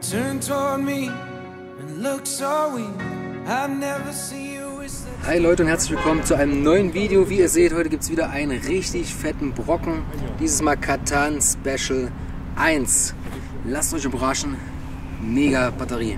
Hi Leute und herzlich willkommen zu einem neuen Video. Wie ihr seht, heute gibt es wieder einen richtig fetten Brocken. Dieses Mal Katan Special 1. Lasst euch überraschen. Mega Batterie.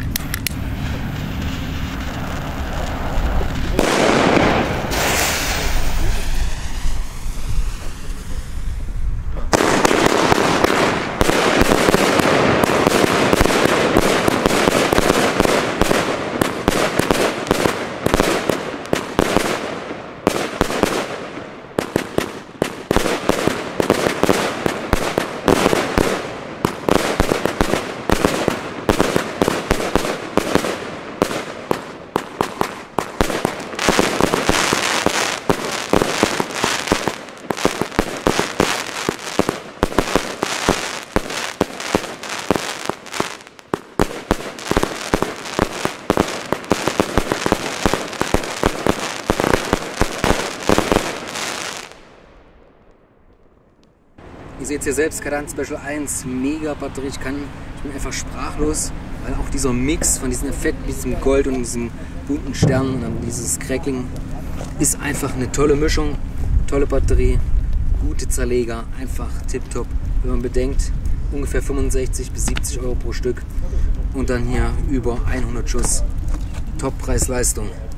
Ihr seht es hier selbst, Katan Special 1, mega Batterie. Ich bin einfach sprachlos, weil auch dieser Mix von diesem Effekt, diesem Gold und diesem bunten Stern und dann dieses Crackling ist einfach eine tolle Mischung, tolle Batterie, gute Zerleger, einfach tipptopp. Wenn man bedenkt, ungefähr 65 bis 70 Euro pro Stück und dann hier über 100 Schuss. Top Preis-Leistung.